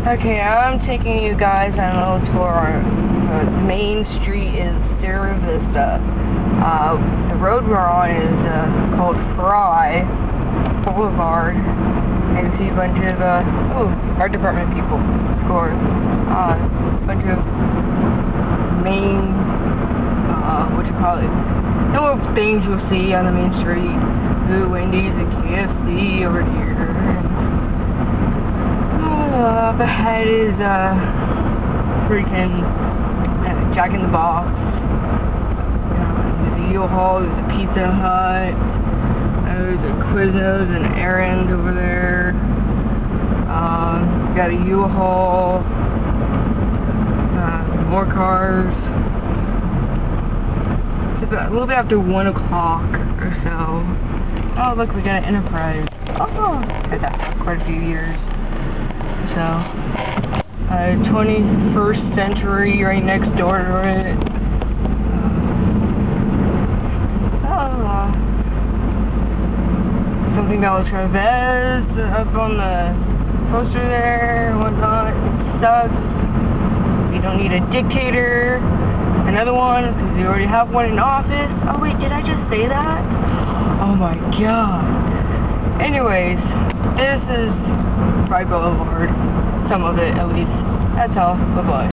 Okay, I'm taking you guys on a little tour. The main street is Sierra Vista. The road we're on is called Fry Boulevard. And you see a bunch of, art department people, of course. A bunch of main, little things you'll see on the main street. The Wendy's and KFC over here. Up ahead is freaking Jack in the Box. There's a U-Haul, there's a Pizza Hut, there's a Quiznos and Errand over there. Got a U-Haul, more cars. It's a little bit after 1 o'clock or so. Oh, look, we got an Enterprise. Oh, had that for quite a few years. So, 21st Century right next door to it. Something that was Chavez up on the poster there and whatnot. Sucks. You don't need a dictator. Another one, because you already have one in office. Oh wait, did I just say that? Oh my god. Anyways, this is Fry Boulevard. Some of it, at least. That's all. Bye-bye.